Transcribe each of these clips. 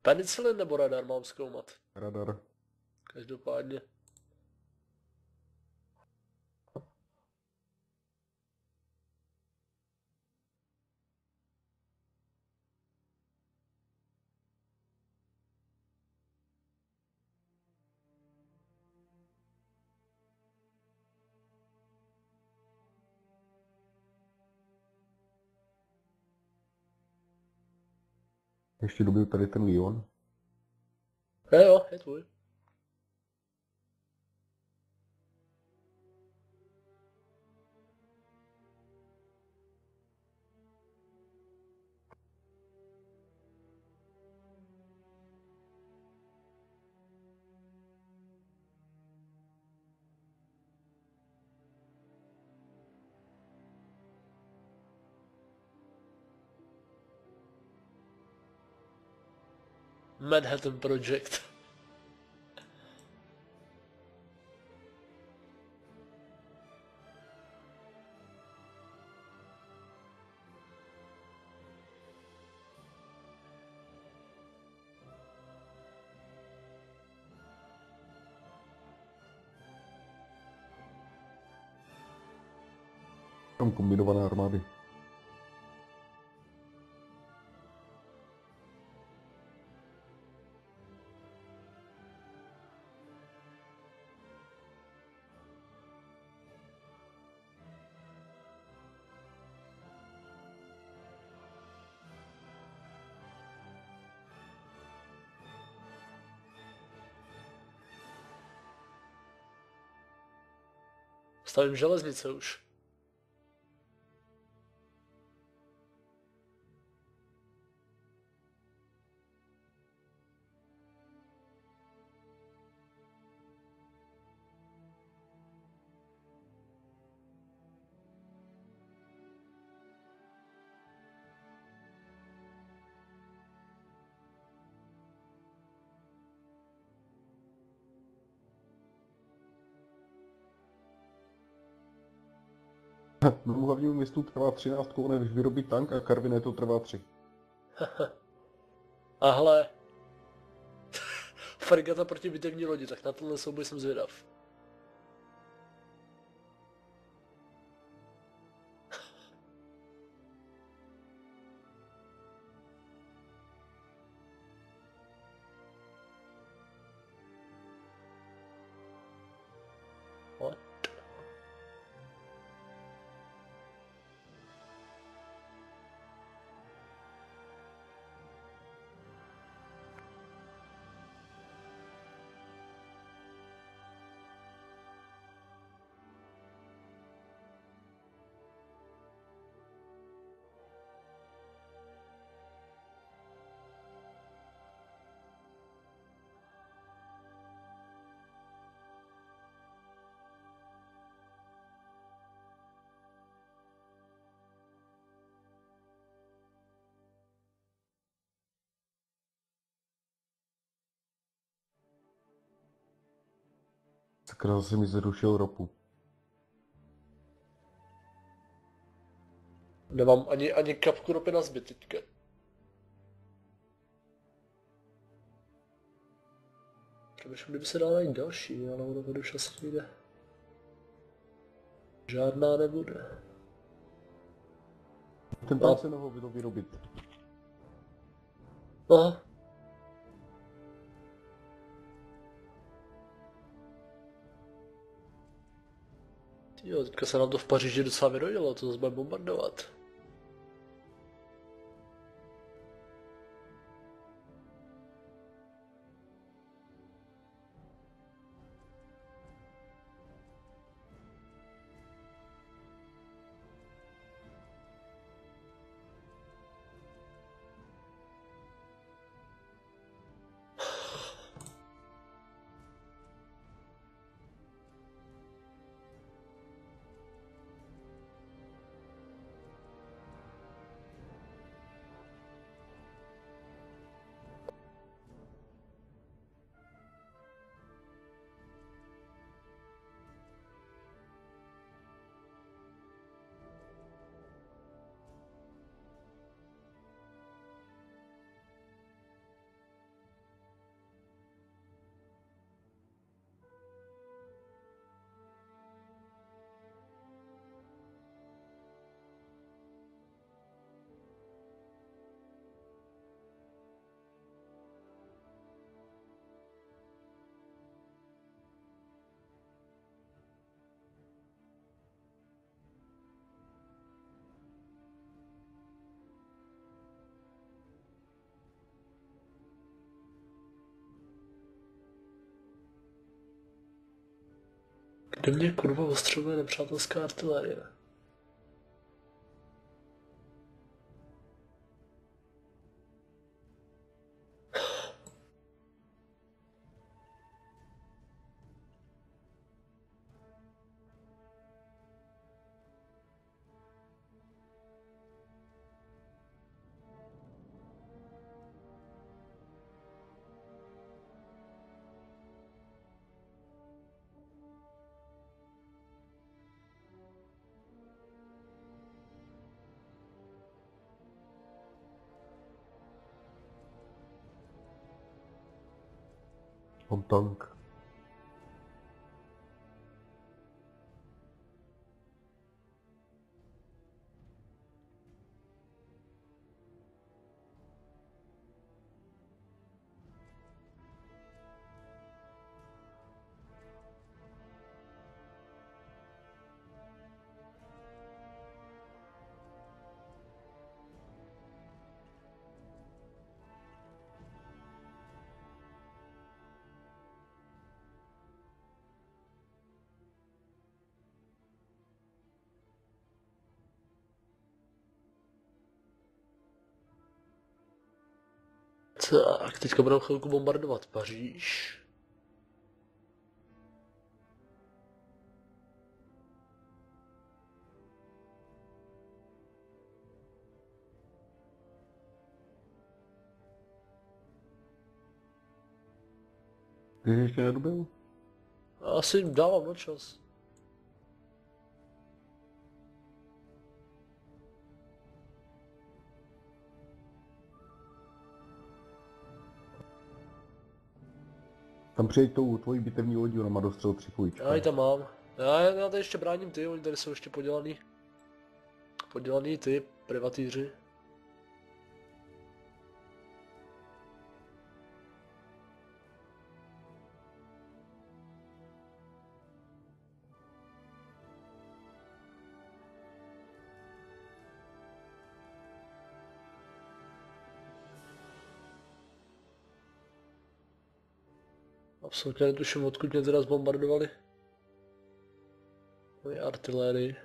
Penicilin nebo radar mám zkoumat? Radar. Každopádně. Ještě dobiju tady ten Lyon. Jo, je tvůj. Manhattan Project. Tam kombinované armády. Stavím železnice už. Mému hlavnímu městu trvá 13 koune, než vyrobí tank a Karviné to trvá 3. Ahle. Fregata proti bitevní lodi, tak na tenhle souboj jsem zvědav. What? Sakra, zase mi zrušil ropu. Nemám ani kapku ropy na zbyt teďka. Přemýšlím, kdyby se dala najít další, ale ono to už asi nejde. Žádná nebude. Ten tank se nemohl to vyrobit. Aha. Jo, teďka se nám to v Paříži docela vyrodilo, to zase bude bombardovat. Kde mě kurva ostřeluje nepřátelská artilérie? Mám tank. Tak, teďka budeme chvilku bombardovat Paříž. Ty jsi ještě nedobil? Asi jim dávám na čas. Tam přijeď tou tvojí bitevní lodí, ona má dostřel 3 půjčka. Já ji tam mám. Já tady ještě bráním ty, oni tady jsou ještě podělaný. Podělaný ty, privatýři. Absolutně netuším, odkud mě teda zbombardovali. Moje artilérii.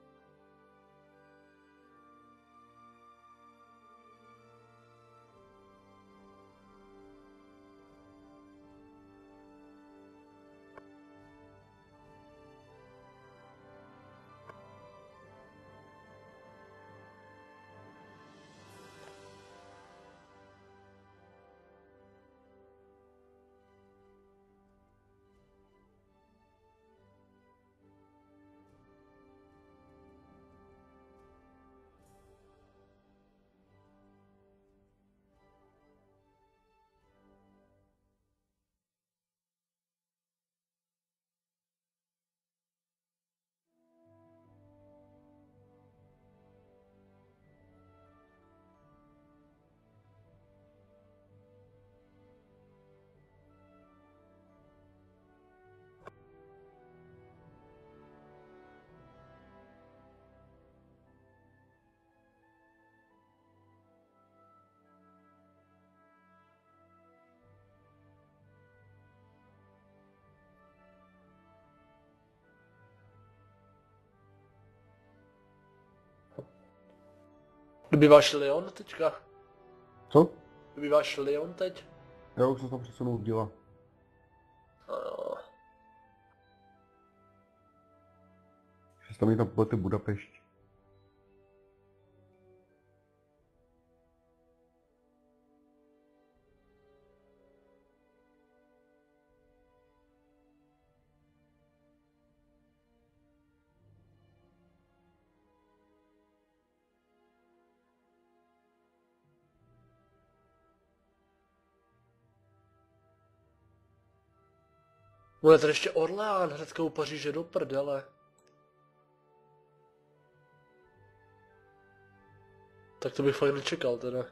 Dobýváš Lyon teďka? Co? Dobýváš Lyon teď? Já už jsem tam přesunul díla. No, Že tam je tam polety Budapešť. bude tady ještě Orleán hnedka u Paříže do prdele. Tak to bych fakt nečekal teda.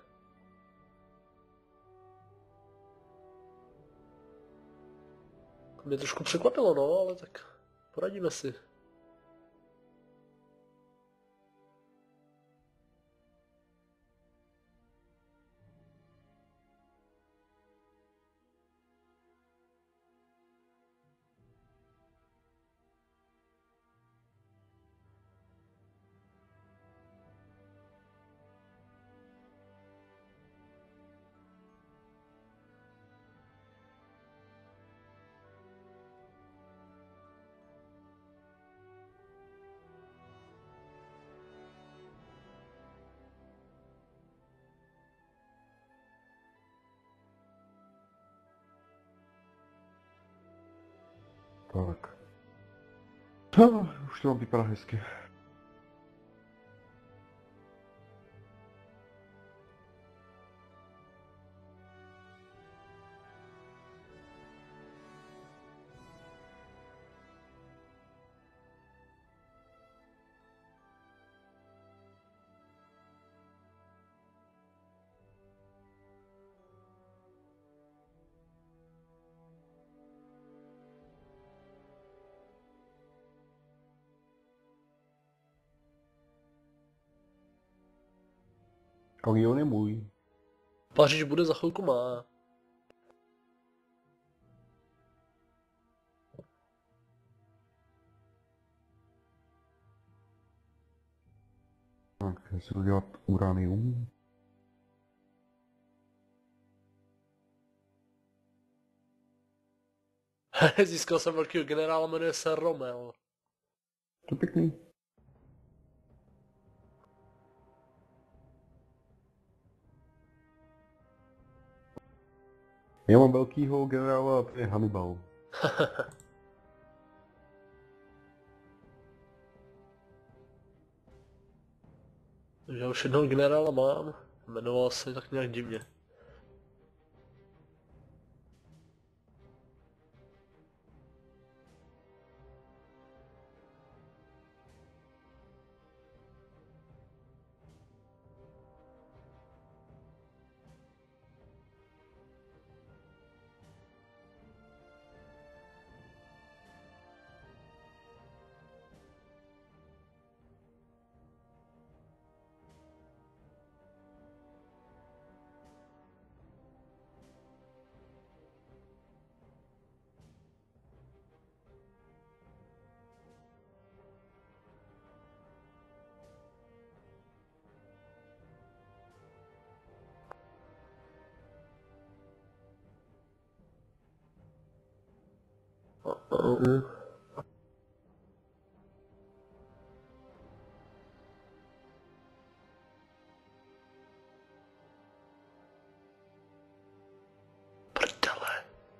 Mě trošku překvapilo, no, ale tak poradíme si. Tak. Už to vypadá hezky. Kamion je můj. Paříž bude za chvilku má. Tak, já si udělat uranium. Získal jsem velkýho generála, jmenuje se Romel. To je pěkný. Já mám velkýho generála a to je Hannibal. Já už jednoho generála mám, jmenoval se tak nějak divně. Prdele.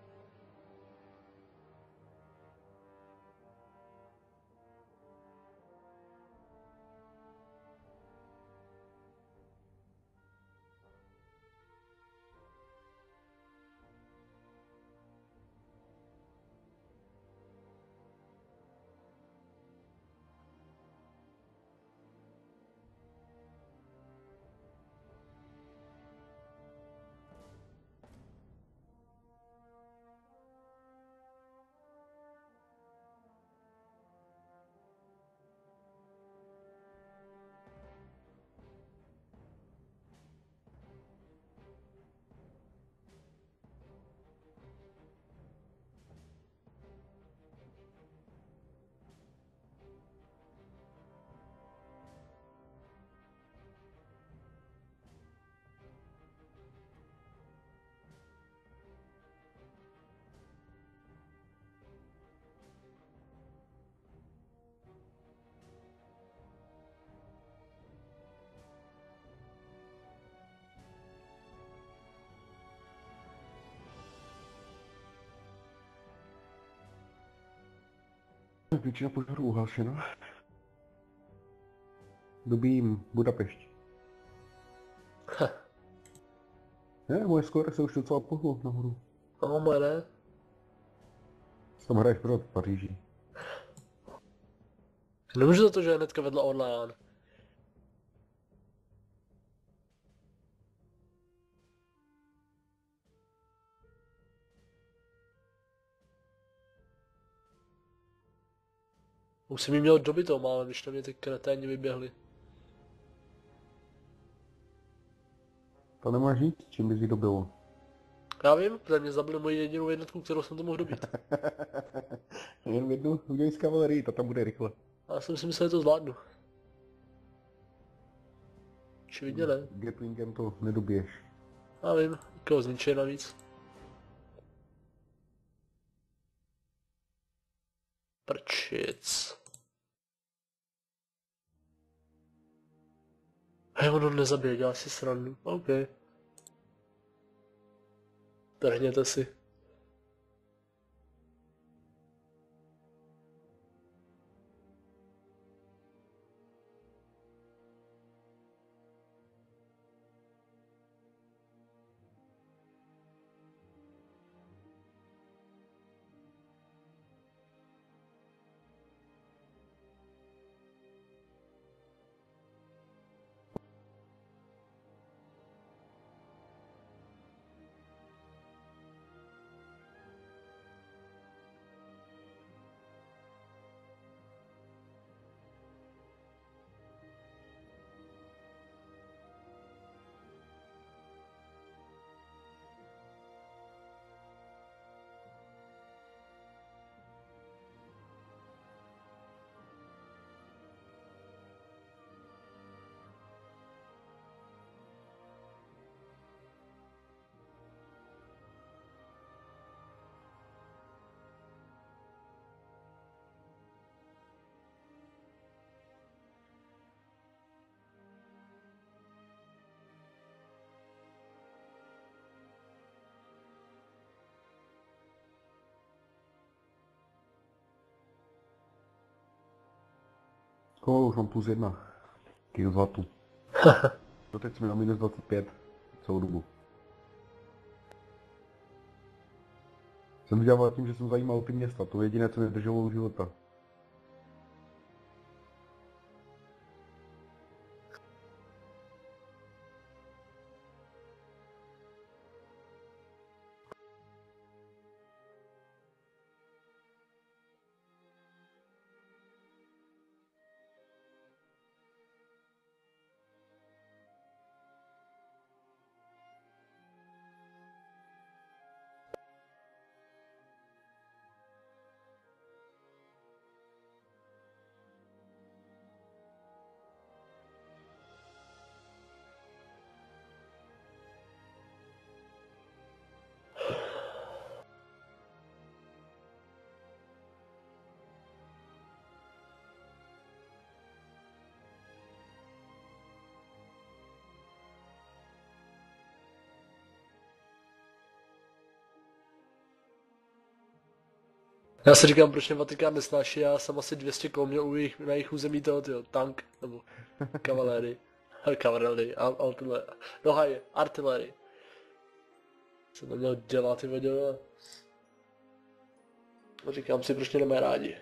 Většina požárů uhašena. Dobím Budapešť. Ne, moje skóre se už docela pohlo nahoru. No, moje ne. Tam hraješ pořád v Paříži. Nemůžu za to, že je hnedka vedle Orleán. Už jsem jí měl dobitou málem, když na mě ty kreténi vyběhli. To nemáš nic, čím bys jí dobilo. Já vím, protože mě zabili moji jedinou jednotku, kterou jsem to mohl dobit. Jen jednu udělej z kavalerii, ta tam bude rychle. A já jsem si myslel, že to zvládnu. Očividně ne. Gatlingem to nedobiješ. Já vím, koho zničí navíc. Prčic. Hej, ono nezabije, dělá si srandu. OK. Trhněte si. Už mám +1. Kým zlatu. Doteď jsme na -25 celou dobu. Jsem vydělal tím, že jsem zajímal ty města, to je jediné, co mě drželo života. Já si říkám, proč mě Vatikán nesnáší, já jsem asi 200 kol měl na jejich území toho, tank, nebo kavaléry, no haj, artiléry. Jsem to měl dělat, ty věděl. Říkám si, proč mě nemají rádi.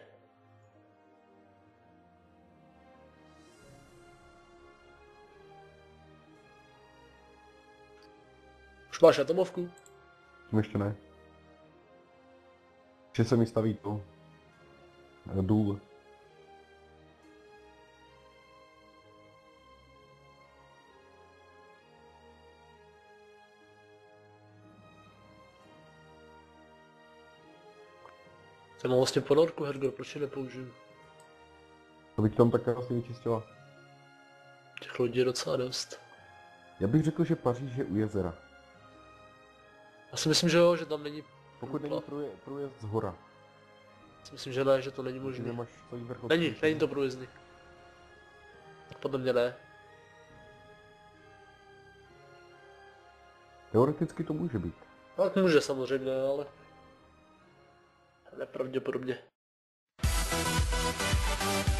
Už máš atomovku? Ještě ne. Že se mi staví to. Důl. Jsem mám vlastně ponorku, Hergor, proč ji nepoužiju? To bych tam tak asi vyčistila. Těch lodí je docela dost. Já bych řekl, že Paříž je u jezera. Já si myslím, že jo, že tam není... Pokud není průjezd z hora. Já si myslím, že ne, že to není možné. Nemáš celý vrch. Není to průjezdný. Podle mě ne. Teoreticky to může být. Tak může samozřejmě, ale... Nepravděpodobně.